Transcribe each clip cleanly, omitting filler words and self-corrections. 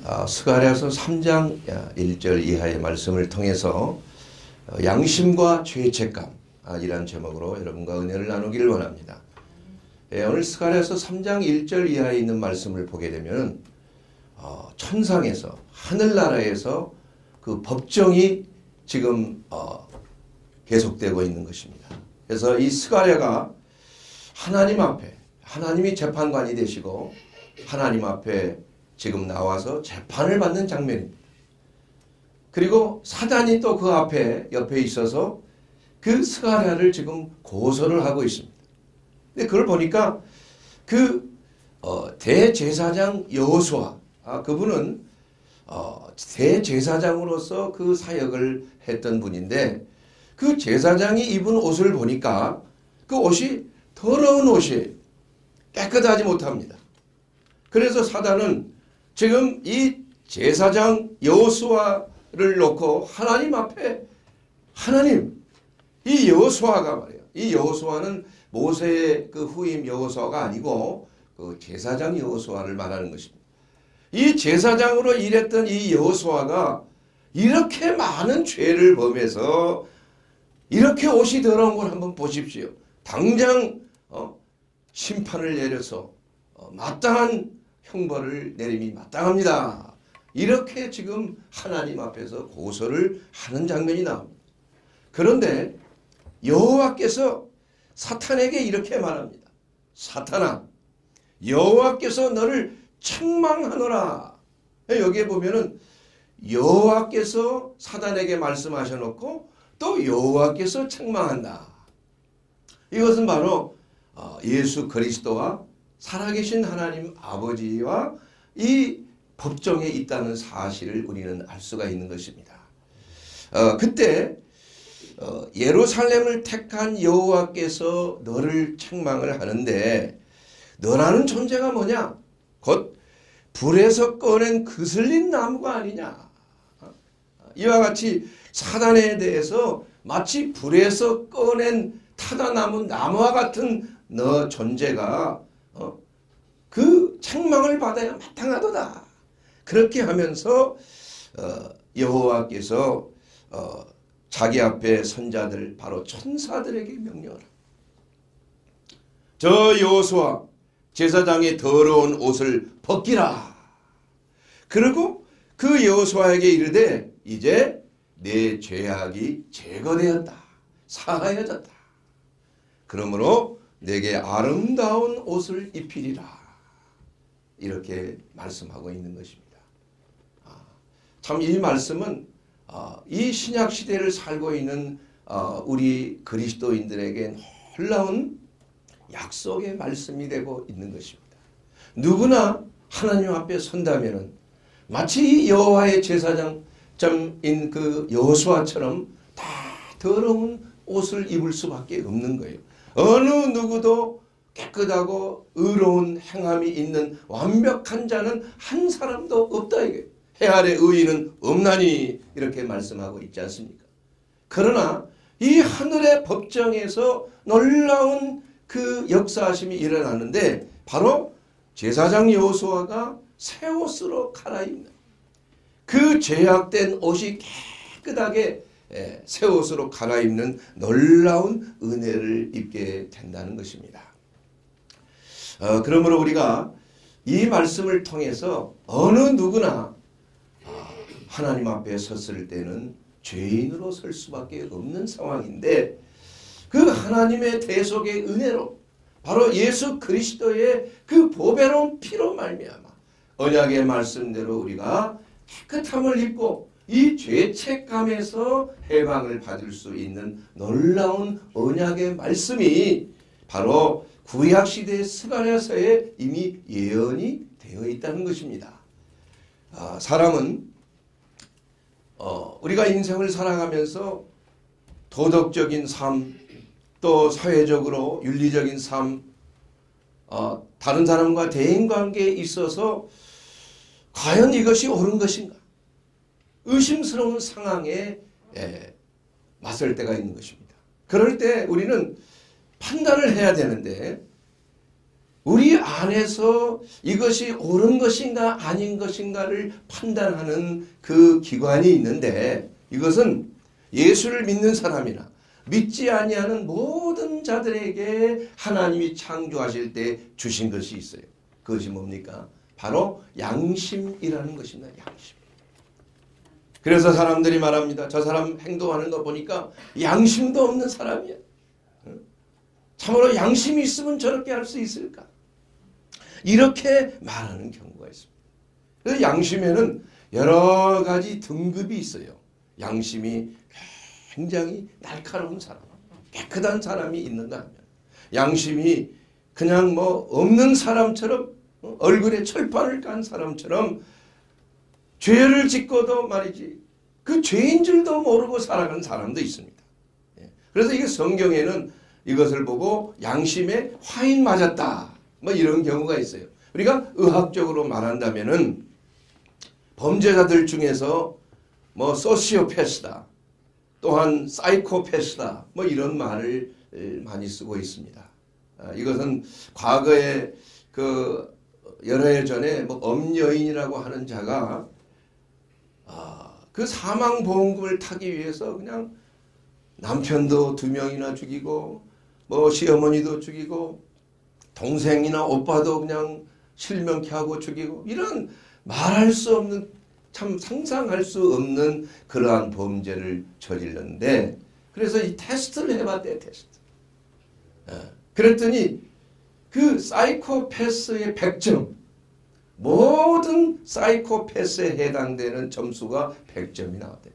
스가랴서 3장 1절 이하의 말씀을 통해서 양심과 죄책감이란 제목으로 여러분과 은혜를 나누기를 원합니다. 오늘 스가랴서 3장 1절 이하에 있는 말씀을 보게 되면 천상에서 하늘나라에서 그 법정이 지금 계속되고 있는 것입니다. 그래서 이 스가랴가 하나님 앞에 하나님이 재판관이 되시고 하나님 앞에 지금 나와서 재판을 받는 장면입니다. 그리고 사단이 또 그 앞에 옆에 있어서 그 스가랴를 지금 고소를 하고 있습니다. 근데 그걸 보니까 그 대제사장 여호수아 그분은 대제사장으로서 그 사역을 했던 분인데 그 제사장이 입은 옷을 보니까 그 옷이 더러운 옷이에요. 깨끗하지 못합니다. 그래서 사단은 지금 이 제사장 여호수아를 놓고 하나님 앞에 이 여호수아가 말이에요. 이 여호수아는 모세의 그 후임 여호수아가 아니고 그 제사장 여호수아를 말하는 것입니다. 이 제사장으로 일했던 이 여호수아가 이렇게 많은 죄를 범해서 이렇게 옷이 더러운 걸 한번 보십시오. 당장 심판을 내려서 마땅한 형벌을 내림이 마땅합니다. 이렇게 지금 하나님 앞에서 고소를 하는 장면이 나옵니다. 그런데 여호와께서 사탄에게 이렇게 말합니다. 사탄아, 여호와께서 너를 책망하노라. 여기에 보면은 여호와께서 사단에게 말씀하셔놓고 또 여호와께서 책망한다. 이것은 바로 예수 그리스도와 살아계신 하나님 아버지와 이 법정에 있다는 사실을 우리는 알 수가 있는 것입니다. 그때 예루살렘을 택한 여호와께서 너를 책망을 하는데 너라는 존재가 뭐냐? 곧 불에서 꺼낸 그슬린 나무가 아니냐? 이와 같이 사단에 대해서 마치 불에서 꺼낸 타다나무 나무와 같은 너 존재가 그 책망을 받아야 마땅하도다. 그렇게 하면서 여호와께서 자기 앞에 선자들 바로 천사들에게 명령을 합니다. 저 여호수아 제사장의 더러운 옷을 벗기라. 그리고 그 여호수아에게 이르되 이제 내 죄악이 제거되었다. 사하여졌다. 그러므로 내게 아름다운 옷을 입히리라. 이렇게 말씀하고 있는 것입니다. 참 이 말씀은 이 신약 시대를 살고 있는 우리 그리스도인들에게 놀라운 약속의 말씀이 되고 있는 것입니다. 누구나 하나님 앞에 선다면은 마치 여호와의 제사장인 그 여호수아처럼 다 더러운 옷을 입을 수밖에 없는 거예요. 어느 누구도 깨끗하고 의로운 행함이 있는 완벽한 자는 한 사람도 없다 이게. 해 아래 의인은 없나니 이렇게 말씀하고 있지 않습니까? 그러나 이 하늘의 법정에서 놀라운 그 역사하심이 일어나는데 바로 제사장 여호수아가 새 옷으로 갈아입는 그 죄악된 옷이 깨끗하게 새 옷으로 갈아입는 놀라운 은혜를 입게 된다는 것입니다. 그러므로 우리가 이 말씀을 통해서 어느 누구나 하나님 앞에 섰을 때는 죄인으로 설 수밖에 없는 상황인데 그 하나님의 대속의 은혜로 바로 예수 그리스도의 그 보배로운 피로 말미암아 언약의 말씀대로 우리가 깨끗함을 입고 이 죄책감에서 해방을 받을 수 있는 놀라운 언약의 말씀이 바로 구약시대의 스가랴서에 이미 예언이 되어 있다는 것입니다. 사람은 우리가 인생을 살아가면서 도덕적인 삶, 또 사회적으로 윤리적인 삶, 다른 사람과 대인관계에 있어서 과연 이것이 옳은 것인가? 의심스러운 상황에 맞설 때가 있는 것입니다. 그럴 때 우리는 판단을 해야 되는데 우리 안에서 이것이 옳은 것인가 아닌 것인가를 판단하는 그 기관이 있는데, 이것은 예수를 믿는 사람이나 믿지 아니하는 모든 자들에게 하나님이 창조하실 때 주신 것이 있어요. 그것이 뭡니까? 바로 양심이라는 것입니다. 양심. 그래서 사람들이 말합니다. 저 사람 행동하는 거 보니까 양심도 없는 사람이야. 참으로 양심이 있으면 저렇게 할 수 있을까? 이렇게 말하는 경우가 있습니다. 그래서 양심에는 여러 가지 등급이 있어요. 양심이 굉장히 날카로운 사람, 깨끗한 사람이 있는가 하면, 양심이 그냥 뭐 없는 사람처럼, 얼굴에 철판을 깐 사람처럼 죄를 짓고도 말이지 그 죄인 줄도 모르고 살아가는 사람도 있습니다. 그래서 이게 성경에는 이것을 보고 양심에 화인 맞았다 뭐 이런 경우가 있어요. 우리가 의학적으로 말한다면은 범죄자들 중에서 뭐 소시오패스다, 또한 사이코패스다 뭐 이런 말을 많이 쓰고 있습니다. 이것은 과거에 그 여러 해 전에 뭐 엄여인이라고 하는 자가 그 사망보험금을 타기 위해서 그냥 남편도 2명이나 죽이고 뭐 시어머니도 죽이고 동생이나 오빠도 그냥 실명케 하고 죽이고, 이런 말할 수 없는, 참 상상할 수 없는 그러한 범죄를 저질렀는데, 그래서 이 테스트를 해봤대요. 테스트. 그랬더니 그 사이코패스의 100점, 모든 사이코패스에 해당되는 점수가 100점이 나왔대요.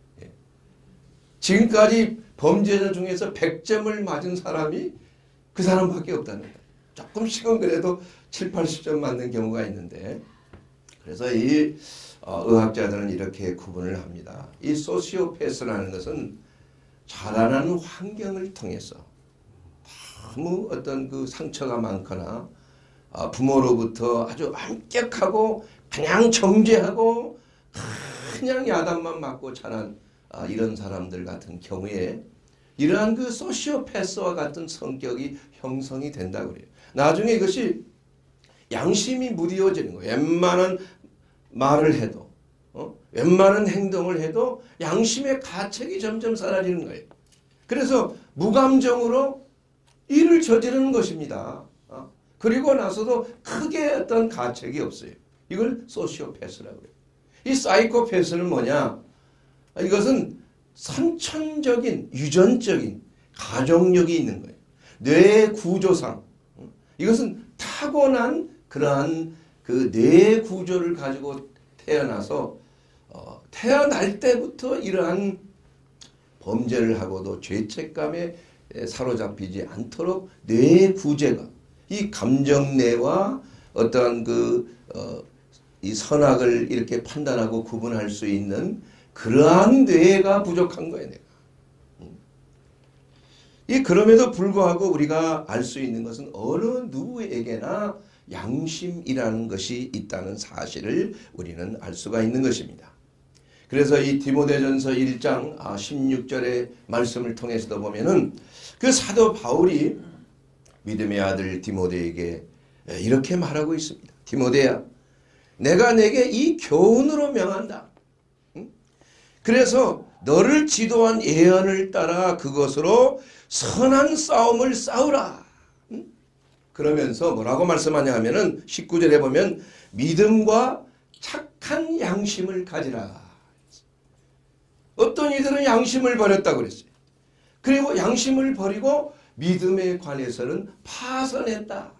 지금까지 범죄자 중에서 100점을 맞은 사람이 그 사람밖에 없다는 거예요. 조금씩은 그래도 7, 80점 맞는 경우가 있는데, 그래서 이 의학자들은 이렇게 구분을 합니다. 이 소시오패스라는 것은 자라나는 환경을 통해서 너무 어떤 그 상처가 많거나 부모로부터 아주 엄격하고 그냥 정죄하고 그냥 야단만 맞고 자란 이런 사람들 같은 경우에 이러한 그 소시오패스와 같은 성격이 형성이 된다고 그래요. 나중에 이것이 양심이 무디어지는 거예요. 웬만한 말을 해도, 웬만한 행동을 해도 양심의 가책이 점점 사라지는 거예요. 그래서 무감정으로 일을 저지르는 것입니다. 그리고 나서도 크게 어떤 가책이 없어요. 이걸 소시오패스라고 해요. 이 사이코패스는 뭐냐? 이것은 선천적인, 유전적인 가족력이 있는 거예요. 뇌 구조상. 이것은 타고난 그러한 그 뇌 구조를 가지고 태어나서 태어날 때부터 이러한 범죄를 하고도 죄책감에 사로잡히지 않도록 뇌 구조가, 이 감정뇌와 어떠한 이 선악을 이렇게 판단하고 구분할 수 있는 그러한 뇌가 부족한 거예요, 내가. 그럼에도 불구하고 우리가 알 수 있는 것은 어느 누구에게나 양심이라는 것이 있다는 사실을 우리는 알 수가 있는 것입니다. 그래서 이 디모데전서 1장 16절의 말씀을 통해서도 보면은 그 사도 바울이 믿음의 아들 디모데에게 이렇게 말하고 있습니다. 디모데야, 내가 내게 이 교훈으로 명한다. 그래서 너를 지도한 예언을 따라 그것으로 선한 싸움을 싸우라. 그러면서 뭐라고 말씀하냐 하면은 19절에 보면 믿음과 착한 양심을 가지라. 어떤 이들은 양심을 버렸다고 그랬어요. 그리고 양심을 버리고 믿음에 관해서는 파선했다.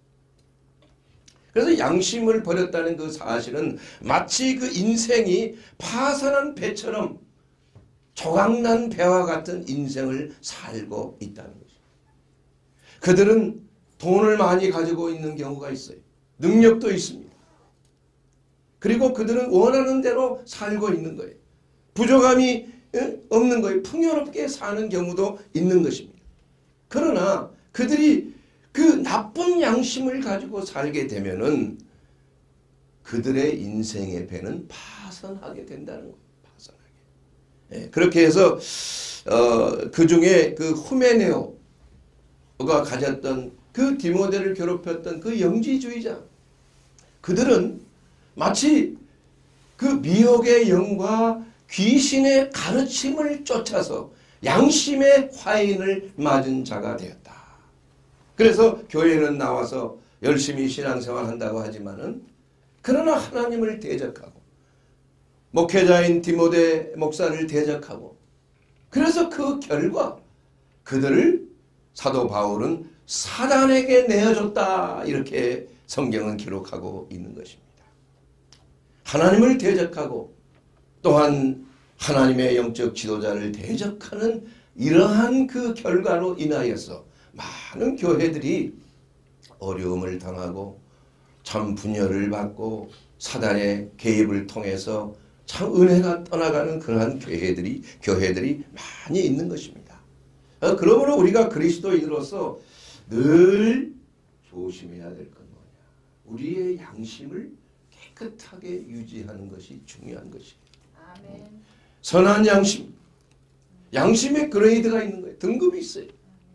그래서 양심을 버렸다는 그 사실은 마치 그 인생이 파선한 배처럼 조각난 배와 같은 인생을 살고 있다는 거죠. 그들은 돈을 많이 가지고 있는 경우가 있어요. 능력도 있습니다. 그리고 그들은 원하는 대로 살고 있는 거예요. 부족함이 없는 거예요. 풍요롭게 사는 경우도 있는 것입니다. 그러나 그들이 그 나쁜 양심을 가지고 살게 되면은 그들의 인생의 배는 파선하게 된다는 거예요. 파선하게. 그렇게 해서 그 중에 그 후메네오가 가졌던 그 디모데를 괴롭혔던 그 영지주의자, 그들은 마치 그 미혹의 영과 귀신의 가르침을 쫓아서 양심의 화인을 맞은 자가 되었다. 그래서 교회는 나와서 열심히 신앙생활 한다고 하지만은 그러나 하나님을 대적하고 목회자인 디모데 목사를 대적하고, 그래서 그 결과 그들을 사도 바울은 사단에게 내어줬다, 이렇게 성경은 기록하고 있는 것입니다. 하나님을 대적하고 또한 하나님의 영적 지도자를 대적하는 이러한 그 결과로 인하여서 많은 교회들이 어려움을 당하고 참 분열을 받고 사단의 개입을 통해서 참 은혜가 떠나가는 그러한 교회들이 많이 있는 것입니다. 그러므로 우리가 그리스도인으로서 늘 조심해야 될 건 뭐냐? 우리의 양심을 깨끗하게 유지하는 것이 중요한 것이에요. 아멘. 선한 양심, 양심의 그레이드가 있는 거예요. 등급이 있어요.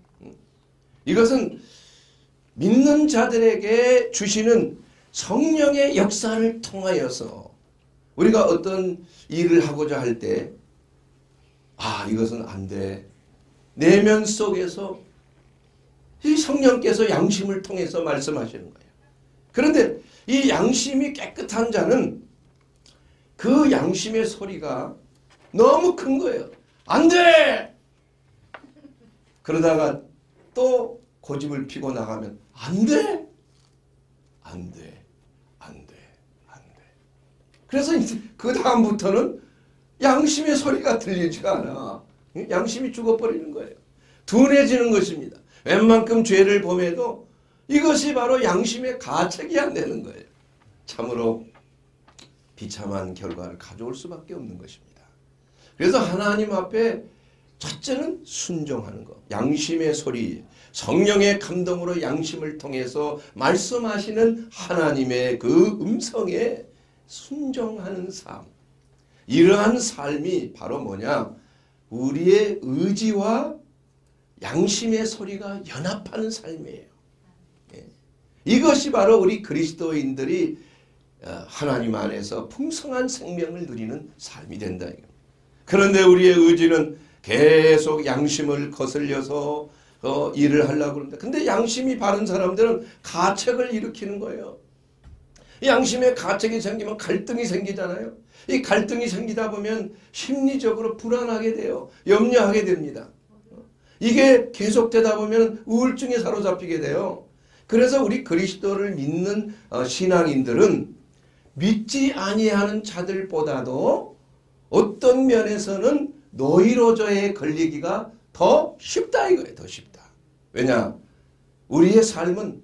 이것은 믿는 자들에게 주시는 성령의 역사를 통하여서 우리가 어떤 일을 하고자 할 때, 이것은 안 돼. 내면 속에서 이 성령께서 양심을 통해서 말씀하시는 거예요. 그런데 이 양심이 깨끗한 자는 그 양심의 소리가 너무 큰 거예요. 안 돼! 그러다가 또 고집을 피고 나가면 안 돼! 안 돼. 안 돼. 안 돼. 그래서 이제 그 다음부터는 양심의 소리가 들리지가 않아. 양심이 죽어버리는 거예요. 둔해지는 것입니다. 웬만큼 죄를 범해도 이것이 바로 양심의 가책이 안 되는 거예요. 참으로 비참한 결과를 가져올 수밖에 없는 것입니다. 그래서 하나님 앞에 첫째는 순종하는 것. 양심의 소리, 성령의 감동으로 양심을 통해서 말씀하시는 하나님의 그 음성에 순종하는 삶. 이러한 삶이 바로 뭐냐? 우리의 의지와 양심의 소리가 연합하는 삶이에요. 이것이 바로 우리 그리스도인들이 하나님 안에서 풍성한 생명을 누리는 삶이 된다. 그런데 우리의 의지는 계속 양심을 거슬려서 일을 하려고 그러는데, 근데 양심이 바른 사람들은 가책을 일으키는 거예요. 양심에 가책이 생기면 갈등이 생기잖아요. 이 갈등이 생기다 보면 심리적으로 불안하게 돼요. 염려하게 됩니다. 이게 계속되다 보면 우울증에 사로잡히게 돼요. 그래서 우리 그리스도를 믿는 신앙인들은 믿지 아니하는 자들보다도 어떤 면에서는 노이로제에 걸리기가 더 쉽다 이거예요. 더 쉽다. 왜냐? 우리의 삶은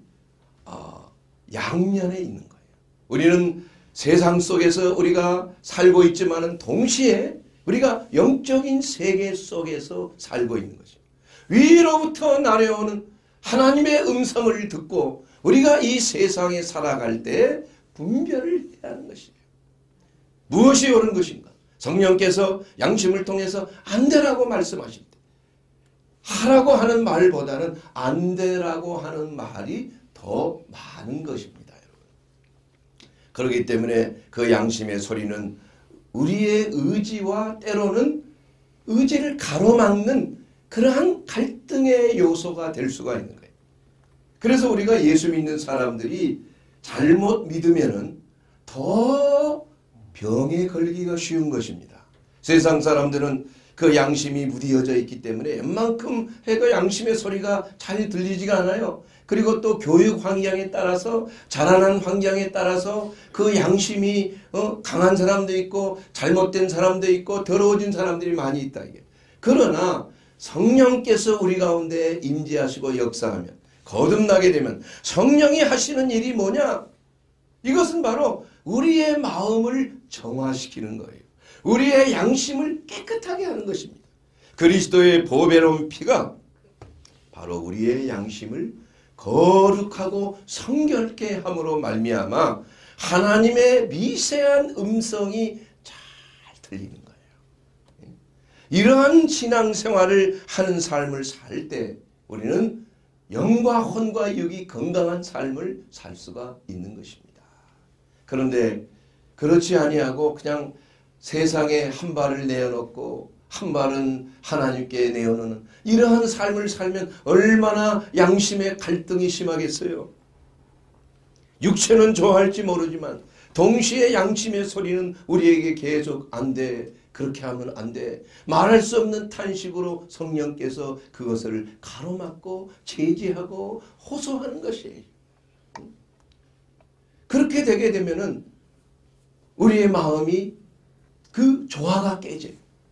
양면에 있는 거예요. 우리는 세상 속에서 우리가 살고 있지만은 동시에 우리가 영적인 세계 속에서 살고 있는 것이에요. 위로부터 내려오는 하나님의 음성을 듣고 우리가 이 세상에 살아갈 때 분별을 해야 하는 것이에요. 무엇이 옳은 것인가? 성령께서 양심을 통해서 안 되라고 말씀하실 때 하라고 하는 말보다는 안 되라고 하는 말이 더 많은 것입니다. 여러분. 그렇기 때문에 그 양심의 소리는 우리의 의지와 때로는 의지를 가로막는 그러한 갈등의 요소가 될 수가 있는 거예요. 그래서 우리가 예수 믿는 사람들이 잘못 믿으면은 더 병에 걸리기가 쉬운 것입니다. 세상 사람들은 그 양심이 무디어져 있기 때문에 웬만큼 해도 양심의 소리가 잘 들리지가 않아요. 그리고 또 교육 환경에 따라서 자라난 환경에 따라서 그 양심이 강한 사람도 있고 잘못된 사람도 있고 더러워진 사람들이 많이 있다 이게. 그러나 성령께서 우리 가운데 임재하시고 역사하면 거듭나게 되면 성령이 하시는 일이 뭐냐? 이것은 바로 우리의 마음을 정화시키는 거예요. 우리의 양심을 깨끗하게 하는 것입니다. 그리스도의 보배로운 피가 바로 우리의 양심을 거룩하고 성결케 함으로 말미암아 하나님의 미세한 음성이 잘 들리는 거예요. 이러한 신앙생활을 하는 삶을 살 때 우리는 영과 혼과 육이 건강한 삶을 살 수가 있는 것입니다. 그런데 그렇지 아니하고 그냥 세상에 한 발을 내어놓고 한 발은 하나님께 내어놓는 이러한 삶을 살면 얼마나 양심의 갈등이 심하겠어요. 육체는 좋아할지 모르지만 동시에 양심의 소리는 우리에게 계속 안 돼. 그렇게 하면 안 돼. 말할 수 없는 탄식으로 성령께서 그것을 가로막고 제지하고 호소하는 것이에요. 그렇게 되게 되면은 우리의 마음이 그 조화가 깨져요.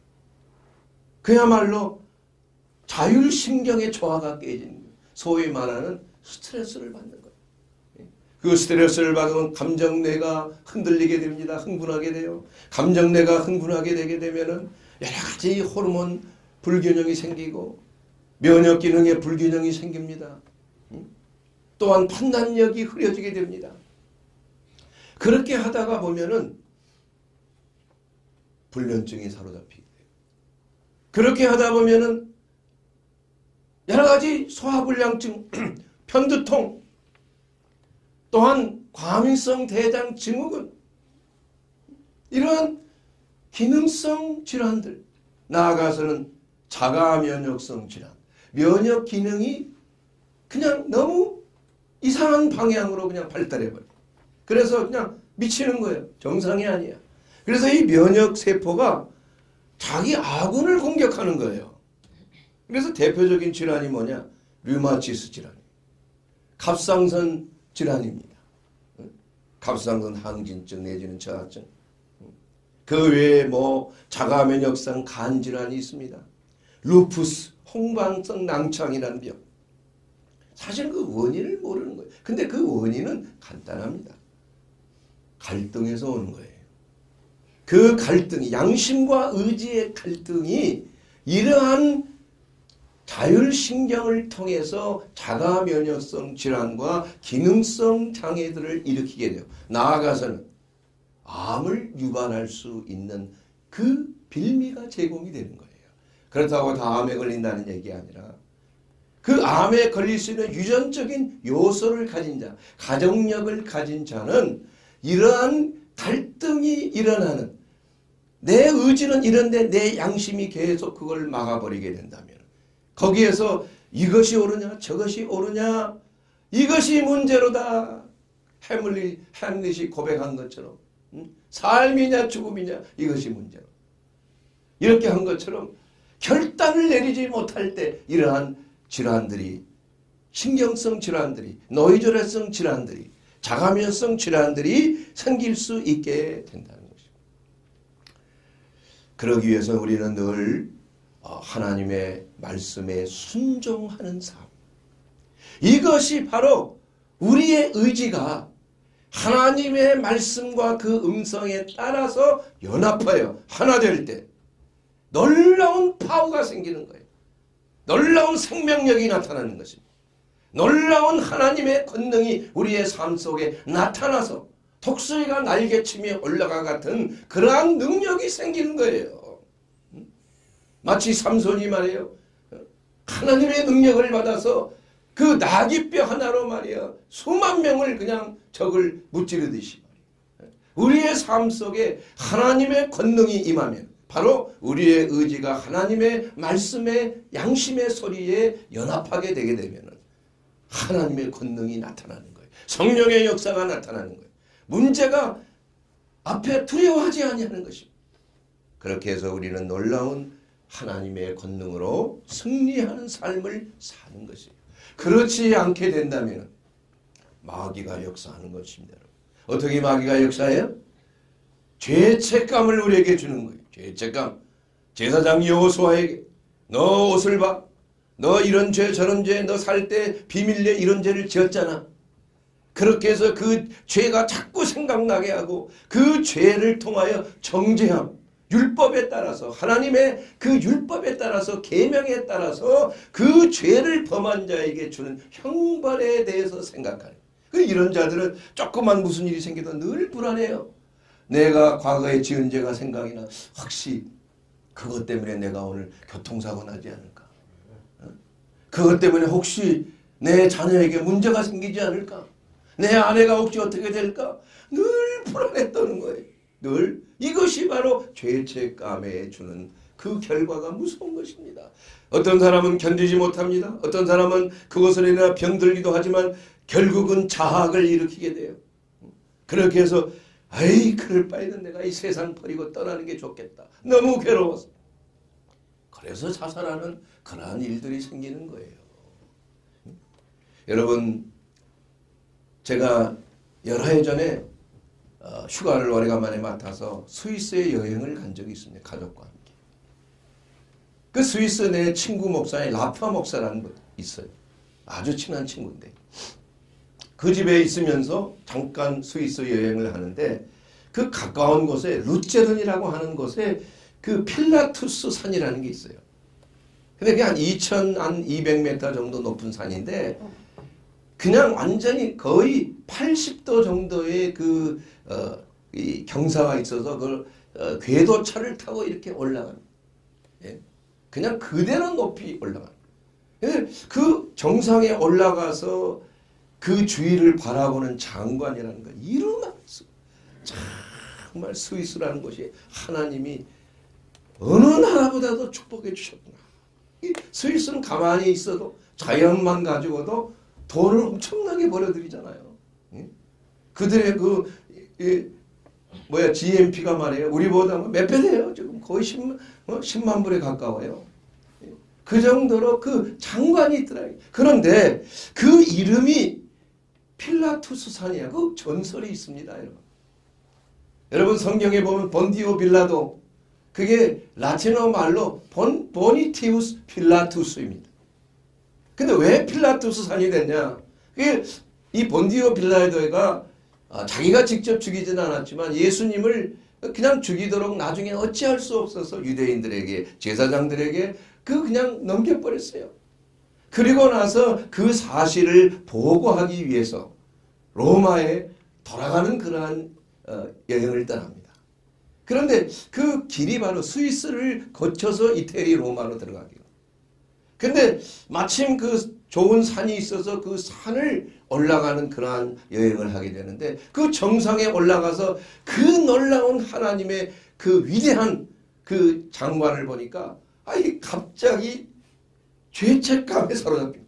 그야말로 자율신경의 조화가 깨지는 거예요. 소위 말하는 스트레스를 받는 거예요. 그 스트레스를 받으면 감정뇌가 흔들리게 됩니다. 흥분하게 돼요. 감정뇌가 흥분하게 되게 되면은 여러 가지 호르몬 불균형이 생기고 면역 기능에 불균형이 생깁니다. 또한 판단력이 흐려지게 됩니다. 그렇게 하다가 보면은 불면증이 사로잡히게 돼요. 그렇게 하다 보면은 여러 가지 소화불량증, 편두통, 또한 과민성 대장 증후군, 이러한 기능성 질환들, 나아가서는 자가 면역성 질환, 면역 기능이 그냥 너무 이상한 방향으로 그냥 발달해버려요. 그래서 그냥 미치는 거예요. 정상이 아니야. 그래서 이 면역 세포가 자기 아군을 공격하는 거예요. 그래서 대표적인 질환이 뭐냐? 류마티스 질환, 갑상선 질환입니다. 갑상선 항진증 내지는 저하증. 그 외에 뭐 자가면역성 간질환이 있습니다. 루푸스, 홍방성 낭창이라는 병. 사실 그 원인을 모르는 거예요. 근데 그 원인은 간단합니다. 갈등에서 오는 거예요. 그 갈등이, 양심과 의지의 갈등이 이러한 자율신경을 통해서 자가면역성 질환과 기능성 장애들을 일으키게 돼요. 나아가서는 암을 유발할 수 있는 그 빌미가 제공이 되는 거예요. 그렇다고 다 암에 걸린다는 얘기 아니라 그 암에 걸릴 수 있는 유전적인 요소를 가진 자, 가족력을 가진 자는 이러한 갈등이 일어나는, 내 의지는 이런데 내 양심이 계속 그걸 막아버리게 된다면 거기에서 이것이 옳으냐 저것이 옳으냐 이것이 문제로다. 햄릿이 고백한 것처럼 삶이냐 죽음이냐 이것이 문제로 이렇게 한 것처럼 결단을 내리지 못할 때 이러한 질환들이, 신경성 질환들이, 노이즈레성 질환들이, 자가면성 질환들이 생길 수 있게 된다는 것입니다. 그러기 위해서 우리는 늘 하나님의 말씀에 순종하는 삶, 이것이 바로 우리의 의지가 하나님의 말씀과 그 음성에 따라서 연합하여 하나 될 때 놀라운 파워가 생기는 거예요. 놀라운 생명력이 나타나는 것입니다. 놀라운 하나님의 권능이 우리의 삶 속에 나타나서 독수리가 날개치며 올라가 같은 그러한 능력이 생기는 거예요. 마치 삼손이 말이에요. 하나님의 능력을 받아서 그 나귀뼈 하나로 말이야 수만 명을 그냥 적을 무찌르듯이 우리의 삶 속에 하나님의 권능이 임하면 바로 우리의 의지가 하나님의 말씀의 양심의 소리에 연합하게 되게 되면 하나님의 권능이 나타나는 거예요. 성령의 역사가 나타나는 거예요. 문제가 앞에 두려워하지 아니하는 것입니다. 그렇게 해서 우리는 놀라운 하나님의 권능으로 승리하는 삶을 사는 것이에요. 그렇지 않게 된다면 마귀가 역사하는 것입니다. 어떻게 마귀가 역사해요? 죄책감을 우리에게 주는 거예요. 죄책감. 제사장 여호수아에게 너 옷을 봐. 너 이런 죄 저런 죄 너 살 때 비밀리에 이런 죄를 지었잖아. 그렇게 해서 그 죄가 자꾸 생각나게 하고 그 죄를 통하여 정죄함. 율법에 따라서 하나님의 그 율법에 따라서 계명에 따라서 그 죄를 범한 자에게 주는 형벌에 대해서 생각하는 이런 자들은 조그만 무슨 일이 생겨도 늘 불안해요. 내가 과거에 지은 죄가 생각이 나. 혹시 그것 때문에 내가 오늘 교통사고 나지 않을까? 그것 때문에 혹시 내 자녀에게 문제가 생기지 않을까? 내 아내가 혹시 어떻게 될까? 늘 불안에 떠는 거예요. 늘. 이것이 바로 죄책감에 주는 그 결과가 무서운 것입니다. 어떤 사람은 견디지 못합니다. 어떤 사람은 그것으로 인해 병들기도 하지만 결국은 자학을 일으키게 돼요. 그렇게 해서 아이 그럴 바에는 내가 이 세상 버리고 떠나는 게 좋겠다. 너무 괴로워서. 그래서 자살하는 그러한 일들이 생기는 거예요. 여러분, 제가 여러 해 전에 휴가를 오래간만에 맡아서 스위스에 여행을 간 적이 있습니다. 가족과 함께. 그 스위스 내 친구 목사인 라파 목사라는 분 있어요. 아주 친한 친구인데 그 집에 있으면서 잠깐 스위스 여행을 하는데 그 가까운 곳에 루체른이라고 하는 곳에 그 필라투스 산이라는 게 있어요. 근데 그게 한 2,200m 정도 높은 산인데 그냥 완전히 거의 80도 정도의 이 경사가 있어서 그걸 궤도차를 타고 이렇게 올라가는. 예? 그냥 그대로 높이 올라가는. 그 정상에 올라가서 그 주위를 바라보는 장관이라는 거 이루만 있어. 정말 스위스라는 곳이 하나님이 어느 나라보다도 축복해 주셨구나. 스위스는 가만히 있어도 자연만 가지고도 돈을 엄청나게 벌어들이잖아요. 그들의 GNP가 말이에요. 우리보다 몇 배 돼요. 지금 거의 10만 불에 가까워요. 그 정도로 그 장관이 있더라고요. 그런데 그 이름이 필라투스 산이야. 그 전설이 있습니다. 여러분 성경에 보면 본디오 빌라도 그게 라틴어 말로 보니티우스 필라투스입니다. 근데 왜 필라투스 산이 됐냐? 이 본디오 빌라도가 자기가 직접 죽이진 않았지만 예수님을 그냥 죽이도록 나중에 어찌할 수 없어서 유대인들에게 제사장들에게 그냥 넘겨버렸어요. 그리고 나서 그 사실을 보고하기 위해서 로마에 돌아가는 그러한 여행을 떠납니다. 그런데 그 길이 바로 스위스를 거쳐서 이태리 로마로 들어가기로. 근데 마침 그 좋은 산이 있어서 그 산을 올라가는 그러한 여행을 하게 되는데 그 정상에 올라가서 그 놀라운 하나님의 그 위대한 그 장관을 보니까 갑자기 죄책감에 사로잡힙니다.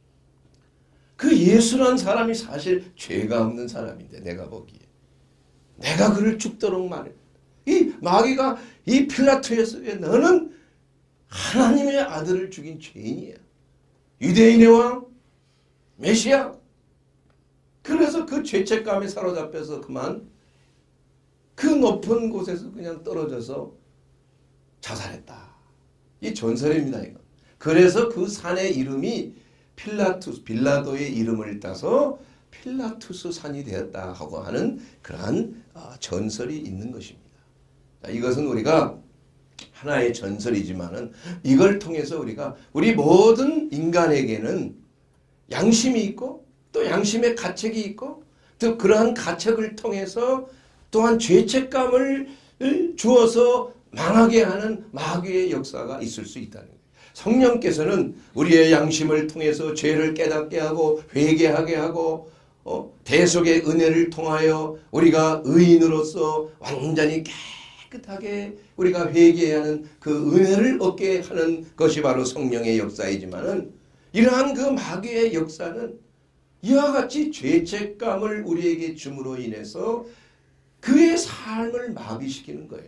그 예수란 사람이 사실 죄가 없는 사람인데 내가 보기에 내가 그를 죽도록 말해. 이 마귀가 이 필라토에서 너는 하나님의 아들을 죽인 죄인이야. 유대인의 왕 메시아. 그래서 그 죄책감에 사로잡혀서 그만 그 높은 곳에서 그냥 떨어져서 자살했다. 이 전설입니다. 이거. 그래서 그 산의 이름이 빌라도의 이름을 따서 필라투스 산이 되었다 하고 하는 그러한 전설이 있는 것입니다. 자, 이것은 우리가 하나의 전설이지만은 이걸 통해서 우리 모든 인간에게는 양심이 있고 또 양심의 가책이 있고 또 그러한 가책을 통해서 또한 죄책감을 주어서 망하게 하는 마귀의 역사가 있을 수 있다는 거예요. 성령께서는 우리의 양심을 통해서 죄를 깨닫게 하고 회개하게 하고 대속의 은혜를 통하여 우리가 의인으로서 완전히 깨끗하게 우리가 회개해야 하는 그 은혜를 얻게 하는 것이 바로 성령의 역사이지만은 이러한 그 마귀의 역사는 이와 같이 죄책감을 우리에게 줌으로 인해서 그의 삶을 마비시키는 거예요.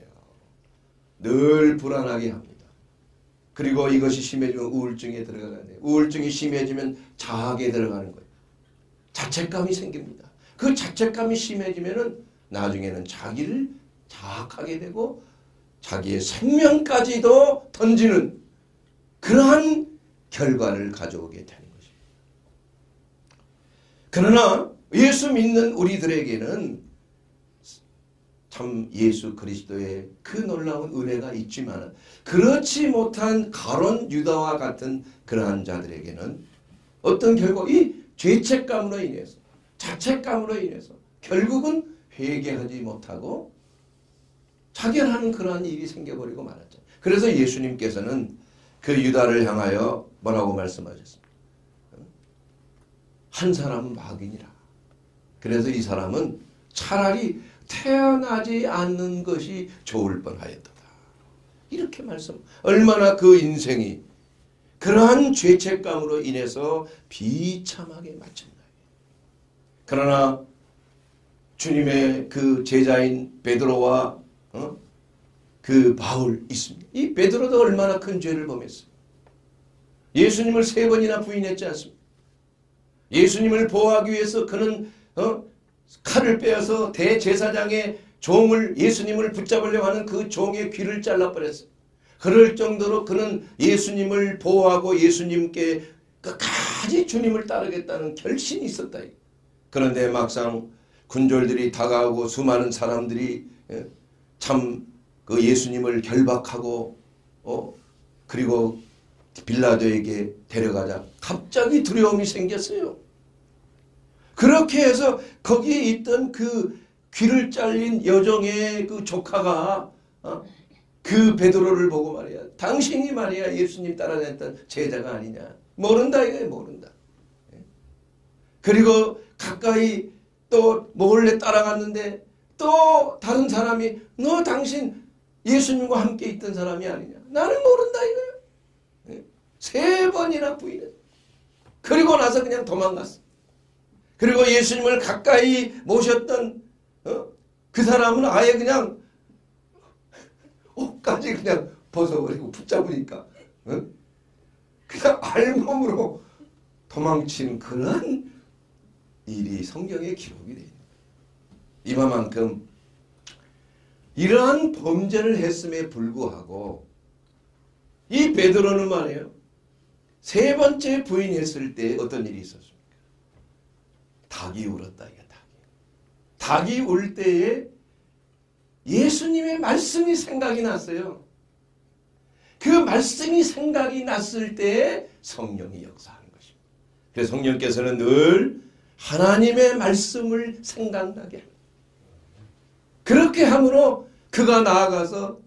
늘 불안하게 합니다. 그리고 이것이 심해지면 우울증에 들어가야 돼요. 우울증이 심해지면 자학에 들어가는 거예요. 자책감이 생깁니다. 그 자책감이 심해지면은 나중에는 자기를 자학하게 되고 자기의 생명까지도 던지는 그러한 결과를 가져오게 되는 것입니다. 그러나 예수 믿는 우리들에게는 참 예수 그리스도의 그 놀라운 은혜가 있지만 그렇지 못한 가론 유다와 같은 그러한 자들에게는 어떤 결과 이 죄책감으로 인해서 자책감으로 인해서 결국은 회개하지 못하고 자결하는 그러한 일이 생겨버리고 말았죠. 그래서 예수님께서는 그 유다를 향하여 뭐라고 말씀하셨습니까? 한 사람은 마귀니라. 그래서 이 사람은 차라리 태어나지 않는 것이 좋을 뻔하였도다. 이렇게 말씀. 얼마나 그 인생이 그러한 죄책감으로 인해서 비참하게 마쳤나. 그러나 주님의 그 제자인 베드로와 그 바울 있습니다. 이 베드로도 얼마나 큰 죄를 범했어요. 예수님을 3번이나 부인했지 않습니까? 예수님을 보호하기 위해서 그는 칼을 빼어서 대제사장의 종을 예수님을 붙잡으려고 하는 그 종의 귀를 잘라버렸어요. 그럴 정도로 그는 예수님을 보호하고 예수님께 끝까지 주님을 따르겠다는 결심이 있었다. 그런데 막상 군졸들이 다가오고 수많은 사람들이 참 그 예수님을 결박하고 그리고 빌라도에게 데려가자 갑자기 두려움이 생겼어요. 그렇게 해서 거기에 있던 그 귀를 잘린 여종의 그 조카가 그 베드로를 보고 말이야. 당신이 말이야 예수님 따라다녔던 제자가 아니냐. 모른다 이거예요. 모른다. 그리고 가까이 또 몰래 따라갔는데 또 다른 사람이 너 당신 예수님과 함께 있던 사람이 아니냐. 나는 모른다 이거예요. 3번이나 부인했어. 그리고 나서 그냥 도망갔어. 그리고 예수님을 가까이 모셨던 그 사람은 아예 그냥 옷까지 그냥 벗어버리고 붙잡으니까 그냥 알몸으로 도망친 그런 일이 성경에 기록이 되어 있습니다. 이만큼 이러한 범죄를 했음에 불구하고 이 베드로는 말이에요. 3번째 부인했을 때 어떤 일이 있었습니까? 닭이 울었다. 이게 닭이 울 때에 예수님의 말씀이 생각이 났어요. 그 말씀이 생각이 났을 때에 성령이 역사하는 것입니다. 그래서 성령께서는 늘 하나님의 말씀을 생각나게 합니다. 그렇게 함으로 그가 나아가서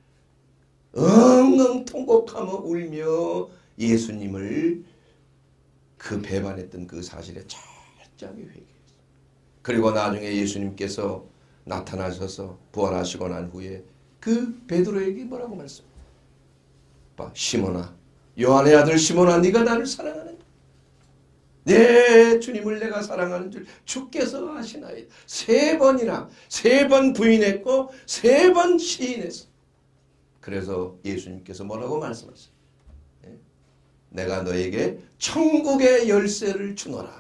엉엉 통곡하며 울며 예수님을 그 배반했던 그 사실에 철저하게 회개했어요. 그리고 나중에 예수님께서 나타나셔서 부활하시고 난 후에 그 베드로에게 뭐라고 말씀합니까? 시몬아, 요한의 아들 시몬아, 네가 나를 사랑하느냐? 네, 주님을 내가 사랑하는 줄 주께서 아시나이다. 3번 부인했고 3번 시인했어. 그래서 예수님께서 뭐라고 말씀하셨어요? 내가 너에게 천국의 열쇠를 주노라.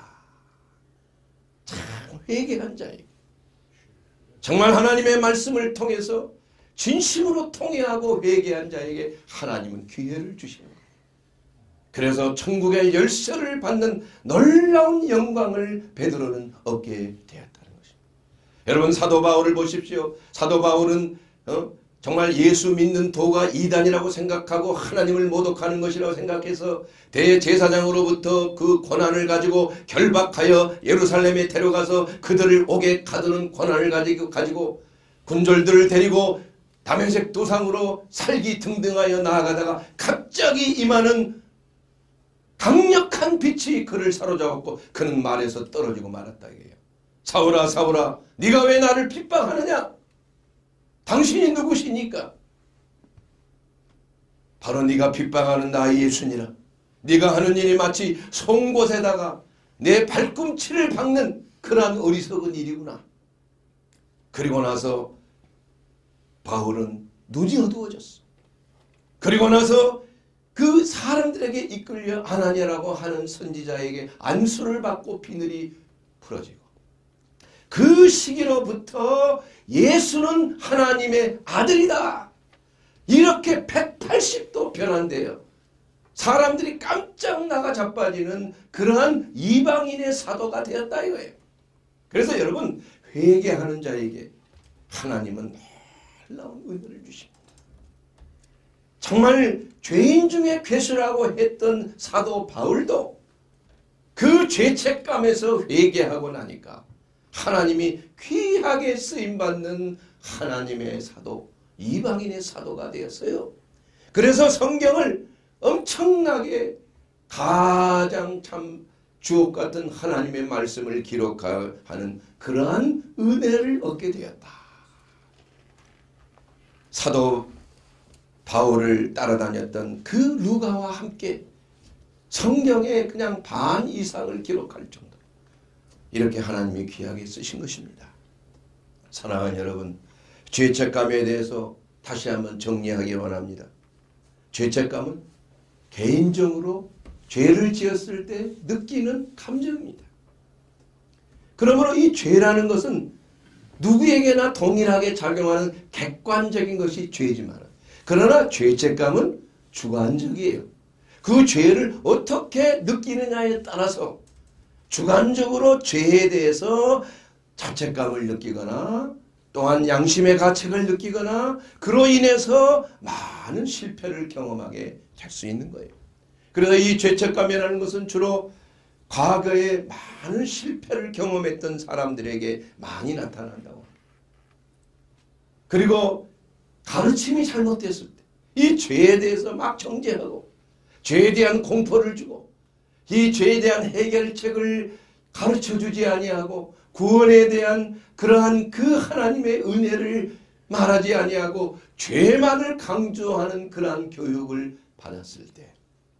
참 회개한 자에게, 정말 하나님의 말씀을 통해서 진심으로 통회하고 회개한 자에게 하나님은 기회를 주십니다. 그래서 천국의 열쇠를 받는 놀라운 영광을 베드로는 얻게 되었다는 것입니다. 여러분, 사도 바울을 보십시오. 사도 바울은 정말 예수 믿는 도가 이단이라고 생각하고 하나님을 모독하는 것이라고 생각해서 대제사장으로부터 그 권한을 가지고 결박하여 예루살렘에 데려가서 그들을 옥에 가두는 권한을 가지고 군졸들을 데리고 다메섹 도상으로 살기 등등하여 나아가다가 갑자기 임하는 강력한 빛이 그를 사로잡았고 그는 말에서 떨어지고 말았다 이게요. 사울아 사울아, 네가 왜 나를 핍박하느냐? 당신이 누구시니까? 바로 네가 핍박하는 나 예수니라. 네가 하는 일이 마치 송곳에다가 내 발꿈치를 박는 그러한 어리석은 일이구나. 그리고 나서 바울은 눈이 어두워졌어. 그리고 나서 그 사람들에게 이끌려 아나니아라고 하는 선지자에게 안수를 받고 비늘이 풀어지고, 그 시기로부터 예수는 하나님의 아들이다, 이렇게 180도 변한대요. 사람들이 깜짝 나가 자빠지는 그러한 이방인의 사도가 되었다 이거예요. 그래서 여러분, 회개하는 자에게 하나님은 놀라운 은혜를 주십니다. 정말 죄인 중에 괴수라고 했던 사도 바울도 그 죄책감에서 회개하고 나니까 하나님이 귀하게 쓰임받는 하나님의 사도, 이방인의 사도가 되었어요. 그래서 성경을 엄청나게 가장 참 주옥 같은 하나님의 말씀을 기록하는 그러한 은혜를 얻게 되었다. 사도 바울을 따라다녔던 그 루가와 함께 성경의 그냥 반 이상을 기록할 정도, 이렇게 하나님이 귀하게 쓰신 것입니다. 사랑하는 여러분, 죄책감에 대해서 다시 한번 정리하기 원합니다. 죄책감은 개인적으로 죄를 지었을 때 느끼는 감정입니다. 그러므로 이 죄라는 것은 누구에게나 동일하게 작용하는 객관적인 것이 죄지만, 그러나 죄책감은 주관적이에요. 그 죄를 어떻게 느끼느냐에 따라서 주관적으로 죄에 대해서 자책감을 느끼거나 또한 양심의 가책을 느끼거나 그로 인해서 많은 실패를 경험하게 될 수 있는 거예요. 그래서 이 죄책감이라는 것은 주로 과거에 많은 실패를 경험했던 사람들에게 많이 나타난다고. 그리고 가르침이 잘못됐을 때 이 죄에 대해서 막 정죄하고 죄에 대한 공포를 주고 이 죄에 대한 해결책을 가르쳐주지 아니하고 구원에 대한 그러한 그 하나님의 은혜를 말하지 아니하고 죄만을 강조하는 그러한 교육을 받았을 때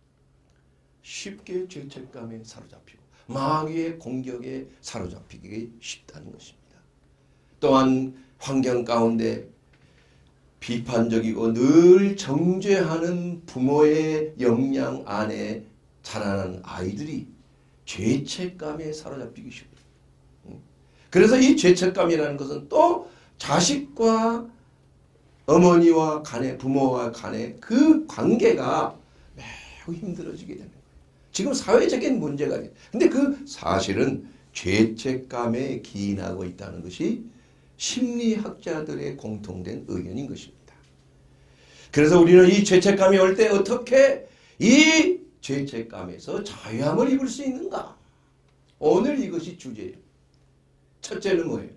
쉽게 죄책감에 사로잡히고 마귀의 공격에 사로잡히기 쉽다는 것입니다. 또한 환경 가운데 비판적이고 늘 정죄하는 부모의 역량 안에 자라는 아이들이 죄책감에 사로잡히기 쉽습니다. 그래서 이 죄책감이라는 것은 또 자식과 어머니와 간에, 부모와 간에 그 관계가 매우 힘들어지게 되는 거예요. 지금 사회적인 문제가 돼요. 근데 그 사실은 죄책감에 기인하고 있다는 것이 심리학자들의 공통된 의견인 것입니다. 그래서 우리는 이 죄책감이 올 때 어떻게 이 죄책감에서 자유함을 입을 수 있는가? 오늘 이것이 주제예요. 첫째는 뭐예요?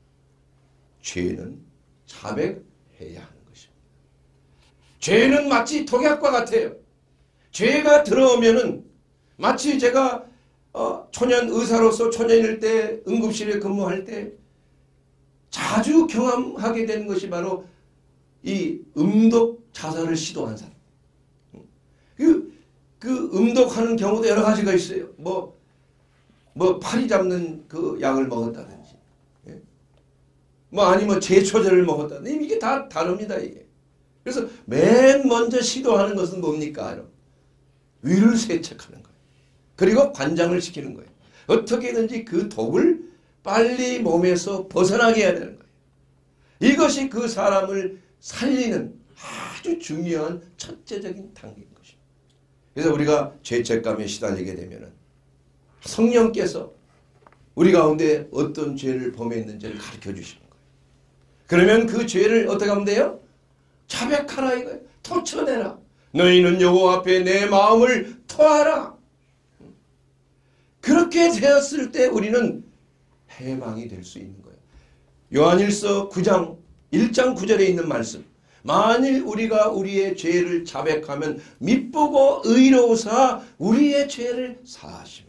죄는 자백해야 하는 것입니다. 죄는 마치 독약과 같아요. 죄가 들어오면은 마치 제가 초년 의사로서 초년일 때 응급실에 근무할 때 자주 경험하게 되는 것이 바로 이 음독 자살을 시도한 사람. 그 음독하는 경우도 여러 가지가 있어요. 뭐 파리 잡는 그 약을 먹었다든지, 뭐 아니면 제초제를 먹었다든지, 이게 다 다릅니다, 이게. 그래서 맨 먼저 시도하는 것은 뭡니까? 여러분? 위를 세척하는 거예요. 그리고 관장을 시키는 거예요. 어떻게든지 그 독을 빨리 몸에서 벗어나게 해야 되는 거예요. 이것이 그 사람을 살리는 아주 중요한 첫째적인 단계인 것입니다. 그래서 우리가 죄책감에 시달리게 되면은 성령께서 우리 가운데 어떤 죄를 범했는지를 가르쳐 주시는 거예요. 그러면 그 죄를 어떻게 하면 돼요? 자백하라 이거예요. 토쳐내라. 너희는 여호와 앞에 내 마음을 토하라. 그렇게 되었을 때 우리는 해방이 될 수 있는 거예요. 요한일서 9장 1장 9절에 있는 말씀. 만일 우리가 우리의 죄를 자백하면 미쁘고 의로우사 우리의 죄를 사하시며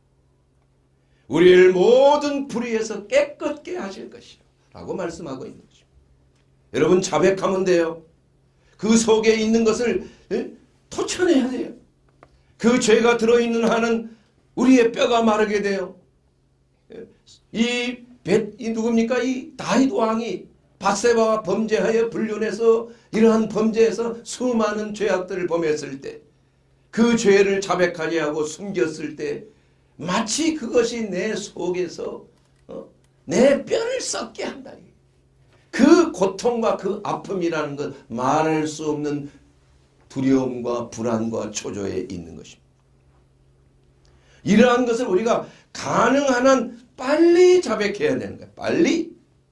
우리를 모든 불의에서 깨끗게 하실 것이요 라고 말씀하고 있는 것입니다. 여러분, 자백하면 돼요. 그 속에 있는 것을 토쳐내야 돼요. 그 죄가 들어있는 한은 우리의 뼈가 마르게 돼요. 이 누굽니까? 이 다윗 왕이 밧세바와 범죄하여 불륜해서 이러한 범죄에서 수많은 죄악들을 범했을 때 그 죄를 자백하지 하고 숨겼을 때 마치 그것이 내 속에서 내 뼈를 썩게 한다. 그 고통과 그 아픔이라는 것, 말할 수 없는 두려움과 불안과 초조에 있는 것입니다. 이러한 것을 우리가 가능한 한 빨리 자백해야 되는 거예요. 빨리.